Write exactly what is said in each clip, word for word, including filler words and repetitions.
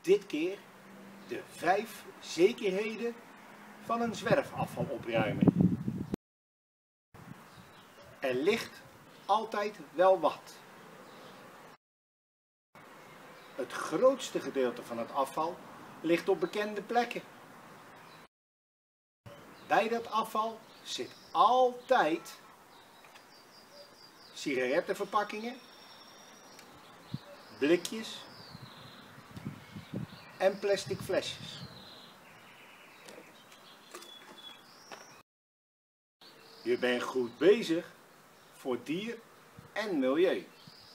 dit keer de vijf zekerheden van een zwerfafvalopruimer. Er ligt altijd wel wat. Het grootste gedeelte van het afval ligt op bekende plekken. Bij dat afval zit altijd sigarettenverpakkingen, blikjes en plastic flesjes. Je bent goed bezig voor dier en milieu.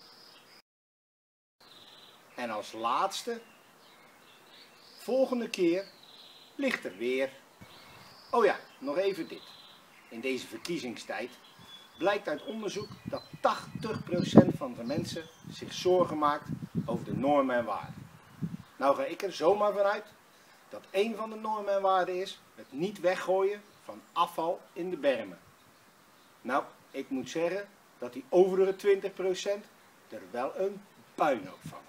En als laatste, volgende keer ligt er weer. Oh ja, nog even dit. In deze verkiezingstijd blijkt uit onderzoek dat tachtig procent van de mensen zich zorgen maakt over de normen en waarden. Nou ga ik er zomaar vanuit dat een van de normen en waarden is het niet weggooien van afval in de bermen. Nou, ik moet zeggen dat die overige twintig procent er wel een puinhoop van